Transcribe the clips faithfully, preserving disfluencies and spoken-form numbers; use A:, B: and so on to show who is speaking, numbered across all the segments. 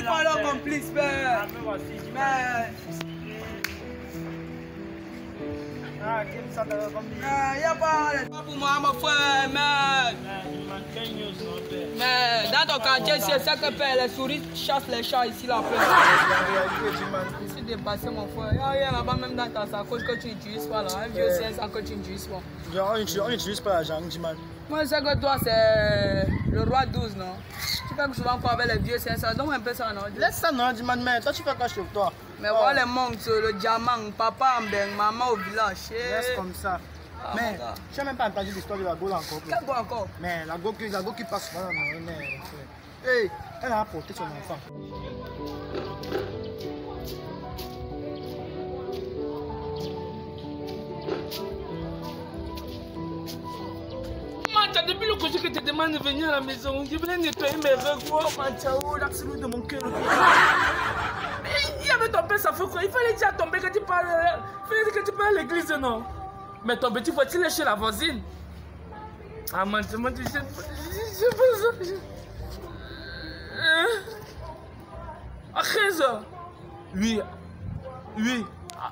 A: pas leur complice, père. Mais...
B: Ah, quel ça t'avait comme dit?
A: Il n'y a pas pour moi, mon frère, mais... Mais dans ton quartier, c'est ça que père, les souris chassent les chats ici, là, frère. Je suis dépassé, mon frère. Il y a là-bas, même dans ta sacoche que tu n'utilises pas, là. Un vieux C S A que tu n'utilises pas.
B: Genre, on n'utilise pas l'argent, man.
A: Moi, je sais que toi, c'est le roi douze, non? Tu fais souvent quoi avec les vieux C S A? Donne un peu ça, non?
B: Laisse ça, non, man, mais toi, tu fais quoi chez toi?
A: Mais voilà les monks, le diamant, papa en ben, maman au village.
B: Reste comme ça.
A: Ah,
B: mais tu n'as même pas entendu l'histoire de la Gaule encore.
A: Quelle Gaule encore?
B: Mais la Gaule la Gaule qui passe par là, non, hey, elle a apporté son enfant.
C: Mancha, depuis le coup que tu te demandes de venir à la maison, je venais nettoyer mes recours, Mancha, oh, l'absolu de mon cœur. Mais il y avait ton père, ça fait quoi? Il fallait dire à ton père que tu parles, il fallait dire que tu parles à l'église, non? Mais ton petit faut-il aller chez la voisine? Ah, Mancha, Mancha, je sais pas ça. À treize heures? Oui. Oui.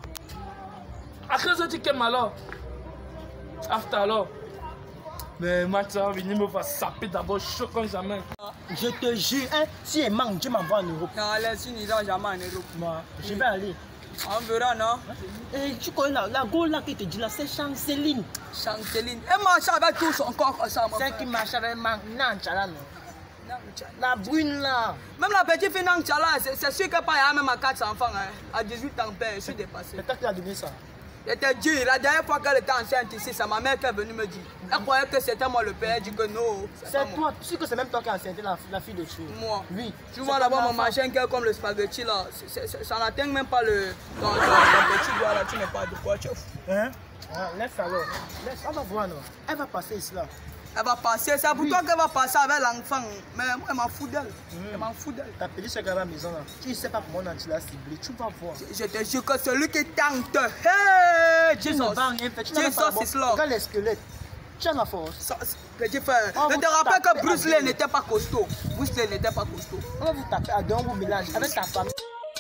C: À treize heures, tu calmes alors? After alors? Mais Mathieu, venez me faire saper d'abord chaud comme jamais.
B: Je te jure, hein, si elle manque, tu m'envoies en Europe.
A: Non, laisse une idée jamais en Europe.
B: Moi, je vais aller.
A: On verra, non?
B: Et tu connais la, la Gaule là qui te dit là, c'est Chanceline.
A: Chanceline. Elle marche avec tout son corps comme ça, mon frère.
B: C'est qui marche avec ma Nanchala, non? La brune là.
A: Même la petite fille Nanchala, c'est sûr que pas y a même à quatre enfants, hein. À dix-huit ans, père, je suis dépassé.
B: C'est toi qui as donné ça.
A: Je te dis, la dernière fois qu'elle était enceinte ici, c'est ma mère qui est venue me dire. Elle croyait que c'était moi le père, elle dit que non.
B: C'est toi, tu sais que c'est même toi qui as enceinte la, la fille de Chou.
A: Moi.
B: Oui.
A: Tu vois là-bas mon machin qui est comme le spaghetti là, ça n'atteint même pas le. Ton petit doigt là, tu n'es pas de quoi, tu es fou.
B: Hein? Ah, laisse alors. Laisse, on va voir non. Elle va passer ici là.
A: Elle va passer, c'est pour oui. toi qu'elle va passer avec l'enfant. Mais moi, elle m'en fout d'elle. Mmh. Elle m'en fout d'elle.
B: Ta petite soeur à la maison là. Tu ne sais pas comment tu l'as ciblé. Tu vas voir.
A: Je, je te jure que celui qui tente. Hey!
B: Tu ne vas rien faire. Tu n'as pas
A: bon.
B: Regarde les squelettes. Tu as la force.
A: Petit frère, oh, je te rappelle que Bruce Lee n'était pas costaud. Bruce Lee n'était pas costaud.
B: On va vous taper à deux, on vous mélange avec ta famille.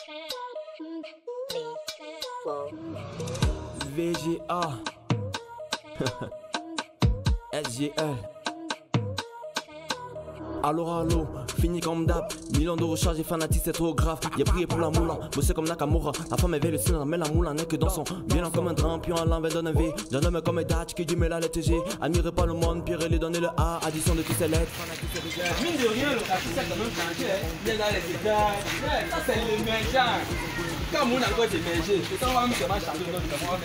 D: V G A S G L. Allo allo, fini comme d'hab. Millions de recharges et fanatique, c'est trop grave. Y'a prié pour la moula, bossé comme Nakamura. La femme éveille le cinéma, mais la moula n'est que dans son. Violent comme un drapion à l'envers d'un V. J'en aime comme un Dutch qui dit mais la lettre G. Admirez pas le monde, pire lui donner le A. Addition de toutes ces lettres.
C: Mine de rien, le quartier c'est quand même changé. Il est dans les détails. Ça c'est l'émergence. Quand on a encore d'émerger, c'est ça on va même changer notre monde.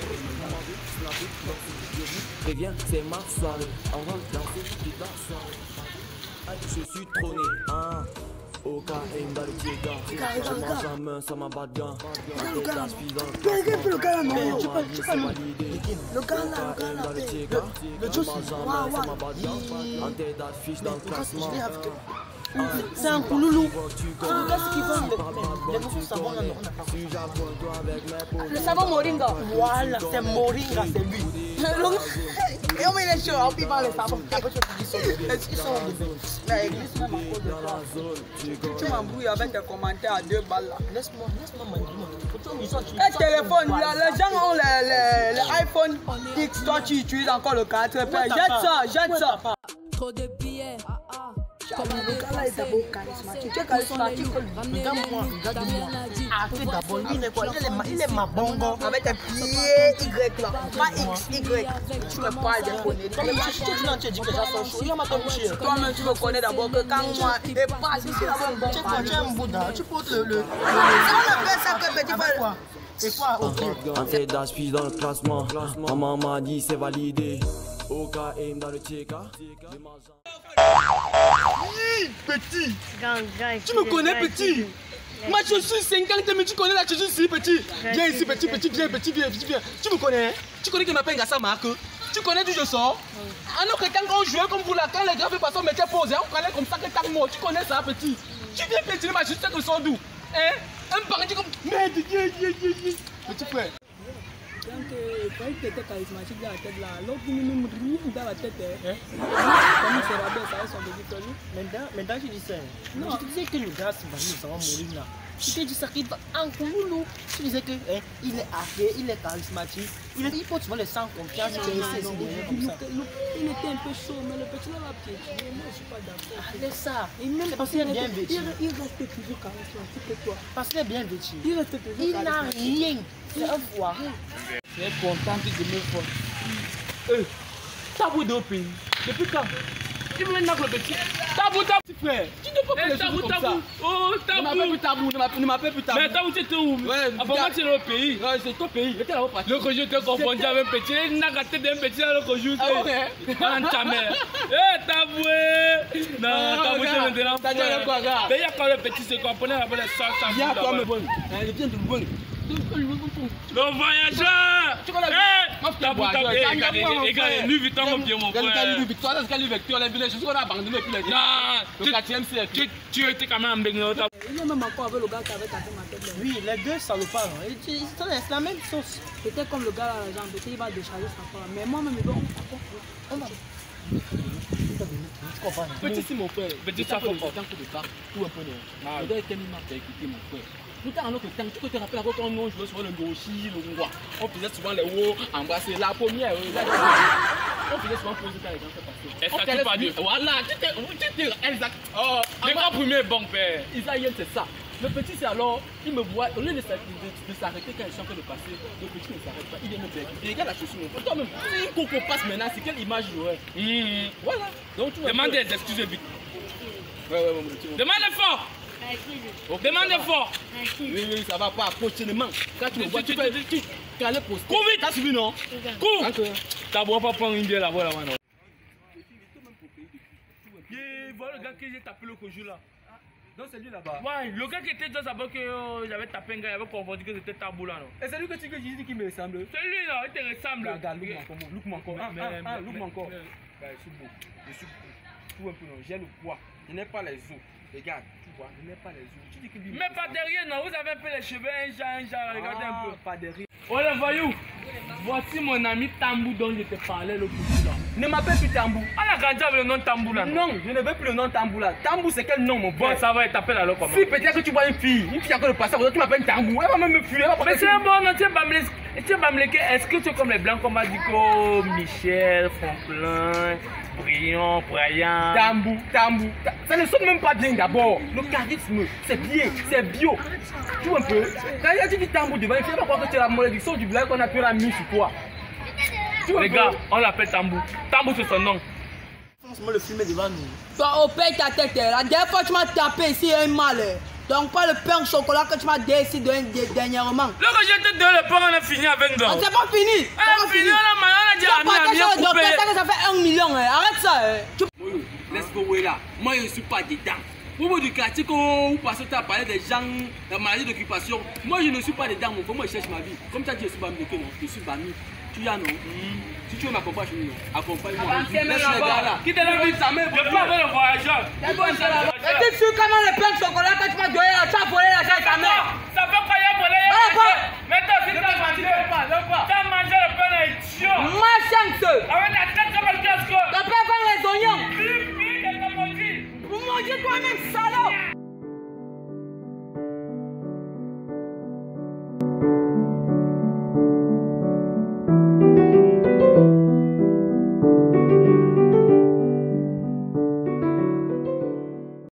D: Préviens, c'est ma soirée. On va danser toute la soirée. Je suis trôné, hein. Au K M dans le Tiega. Je mange en main, ça m'a bat bien.
B: Le gars là, le gars là, non, tu peux, tu peux. Le gars là, le gars là, le le juice, waouh, waouh.
D: En tête d'affiche dans le classement.
B: C'est un pouloulou. Regarde ce qu'ils vendent. Les nouveaux savons là, non, on n'a pas.
A: Le savon moringa.
B: Voilà, c'est moringa, c'est lui.
A: Et on met les choses, on peut pas les savons.
B: Est-ce qu'ils sont
A: tu m'embrouilles avec tes commentaires à deux balles là.
B: Laisse-moi, laisse-moi m'embrouiller.
A: Le téléphone, là, les gens ont les, les, les iPhone X, toi tu utilises encore le quatre. Jette ça, jette ça.
E: Trop de billets.
A: Le gars là est d'abord charismatique. Tu es charismatique.
B: Regarde-moi, regarde-moi. Ah, tu es d'abord, il est quoi? Il est ma bongo.
A: Avec tes pieds Y là. Pas X, Y. Tu me parles des connais.
B: Tu dis que j'ai son chaud. Il y a ma tombe chère.
A: Toi-même, tu me connais d'abord que quand moi, il passe ici là-bas.
B: Tu es quoi? Tu es un Bouddha. Tu portes le. le.
A: C'est on appelle ça que petit frère.
B: C'est quoi? Ok.
D: En tête d'affiche dans le classement. Maman m'a dit c'est validé. Au K M dans le Tiega.
C: Petit, tu me connais petit. Moi je suis cinquante mais tu connais là je suis si petit. Viens ici petit, petit, viens, petit, viens, petit, viens. Tu me connais? Tu connais que je m'appelle Gassa Marc? Tu connais d'où je sors? En autre temps quand on jouait comme vous là, quand les gars faisaient passer on mettait pause, on prenait comme ça que t'as mort. Tu connais ça petit? Tu viens petit, mais je sais que sort d'où? Hein? Un paradis comme... Merde, viens, viens, viens, viens. Petit frère.
A: Donc
B: croyais que tu étais charismatique dans la tête là. L'autre, il ne me rien dans la tête. Hein? Comme il se rabaisse, ça va son petit peu.
C: Maintenant, maintenant, tu dis ça.
B: Non.
C: Je te disais que le gars, c'est Bani, ça va mourir là. Je te dis ça qu'il va en couloir. Tu disais que hein, il est arrêté, il est charismatique. Il, il faut souvent le sans confiance.
B: Non, non, non, il, il était un peu chaud, mais le petit là va piétiner. Moi, je ne suis pas d'accord.
C: Allez ça.
B: Et même
C: parce qu'il est bien vêtu.
B: Il, il reste toujours charismatique que toi.
C: Parce qu'il est bien vêtu.
B: Il reste toujours
C: Il n'a rien. C'est un foiré.
B: Tu es content de me voir.
C: Euh, tabou de pays. Depuis quand? Tu veux maintenant que le petit. Tabou, tabou, petit frère. Tu ne peux pas le tabou, tabou. Oh, tabou. Ne m'appelle plus tabou. Ne m'appelle plus tabou. Mais tabou, tu étais où? Ouais, avant moi, c'est le pays. Ouais, c'est ton pays. J'étais là-bas parti. L'autre jour, tu es confondu avec un petit. Il n'a qu'à tête d'un petit là, l'autre jour. Ah ouais? Dans ta mère. Eh, tabou. Non, tabou, c'est maintenant. T'as dit quoi, gars? Mais il y a quand le petit se comprenait avec les salles. Viens, toi, me bonne. Il vient de me bonne. Le voyageur! Eh! Tabou, tabou, les gars, Louis Vuitton, mon pied, mon frère. Louis Vuitton, c'est Louis Vuitton, les je suis qu'on a abandonné depuis le quatrième siècle. Tu étais quand même en Bengue.
B: Il est même encore avec le gars qui avait tapé ma tête.
C: Oui, les deux salopards. C'est la même sauce.
B: C'était comme le gars là, genre, peut-être il va décharger sa part. Mais moi-même, il va. On va.
C: Petit, c'est mon frère. Petit, ça fait un coup
D: de part, tout un peu non. Le gars est tellement écouté, mon frère. Tout à l'heure, tu peux te rappeler quand on jouait sur le gauchi, le ngwa. On faisait souvent les hauts, embrasser la première. On faisait souvent poser quand les gens se passaient.
C: Est-ce que tu pas dit?
D: Voilà, tu t'es exact.
C: Oh, les grands premiers bon père.
D: Isaïen, c'est ça. Le petit, c'est alors, il me voit, au lieu de s'arrêter quand ils sont en train de passer, le petit ne s'arrête pas, il vient me faire. Il regarde la chaussure. Toi-même, si Coco passe maintenant, c'est quelle image il aurait? Voilà. Donc, tu vois.
C: Demande des excuses vite.
D: Ouais, ouais, ouais.
C: Demande fort. Demande fort.
D: Oui, oui, ça va pas. Prochainement. Quand tu me vois, tu peux tu aller poster.
C: Cours vite.
D: T'as suivi, non?
C: Cours. T'as beau pas prendre une bière là-bas, là-bas, non? Voilà le gars que j'ai tapé le jour là.
D: Donc c'est lui là-bas.
C: Ouais, le gars qui était dans sa boîte que j'avais tapé un gars, il avait confondu que c'était tabou là, non?
D: Et c'est lui que tu dis qui me ressemble?
C: C'est lui là, il te ressemble.
D: Regarde, look-moi encore. Look-moi encore. Ah, ah, look-moi encore. Je suis beau. Je suis tout un peu non. J'ai le poids. Je n'ai pas les os. Regarde, tu vois, je n'ai pas les os. Tu dis que lui.
C: Mais pas derrière, non, vous avez un peu les cheveux, un chat, un chat, regardez un peu.
D: Pas derrière.
C: Oh les voyous, voici mon ami Tambou dont je te parlais le coup là.
D: Ne m'appelle plus Tambou.
C: Ah la grandeur avec le nom Tambou là.
D: Non, je ne veux plus le nom Tambou là. Tambou c'est quel nom mon frère?
C: Bon ça va, il t'appelle alors comment?
D: Si peut-être que tu vois une fille, une fille encore de passer, tu m'appelles Tambou, elle va même me fuir.
C: Mais c'est bon, non, tu vas me laisser. Est-ce que tu es comme les blancs comme Adiko, Michel, Franklin, Brion, Brian?
D: Tambou, Tambou. Ça ne sonne même pas bien d'abord. Le charisme, c'est bien, c'est bio. Tu vois un peu? Quand tu dis Tambou devant, il ne faut pas croire que tu es la malédiction du blague qu'on a pu la mise sur toi.
C: Les gars, on l'appelle Tambou. Tambou c'est son nom.
B: Franchement, le film est devant nous. Toi, au paye ta tête. La dernière fois que tu m'as tapé ici, il y a un mal. Donc, pas le pain au chocolat que tu m'as décidé dernièrement.
C: Là que j'ai te donné le pain, on a fini avec nous.
B: C'est pas fini.
C: On a fini, on a mal, on a dit à mi, à mi,
B: coupé. Ça fait un million. Arrête ça.
D: Laisse go là. Moi, je ne suis pas dedans. Au bout du quartier, quand vous passez, tu as parlé des gens, la maladie d'occupation. Moi, je ne suis pas dedans. Moi, je cherche ma vie. Comme tu as dit, je suis Bami. Je suis Bami. Tu y as non? Si tu veux m'accompagner, accompagne-moi. Laisse les gars là.
C: Qui te l'a vu? Je peux avec le voyageur.
B: Es-tu sûr comment le pain de chocolat que tu m'as donné là, tu as volé l'argent de ta mère?
C: Ça fait pas y a volé. Mais toi aussi, tu as mangé le pain. Tu as mangé le pain là, idiot.
B: Ma chance.
C: Avec la tête comme le casque.
B: T'as pas comme les oignons.
C: Plus vite, elle t'a maudit.
B: Vous mangez toi-même, salaud.